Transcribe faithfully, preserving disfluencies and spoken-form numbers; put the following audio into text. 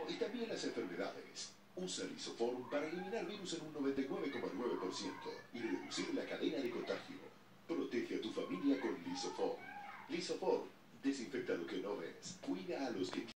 y también las enfermedades. Usa Lisoform para eliminar virus en un noventa y nueve coma nueve por ciento y reducir la cadena de contagio. Protege a tu familia con Lisoform. Lisoform desinfecta lo que no ves. Cuida a los que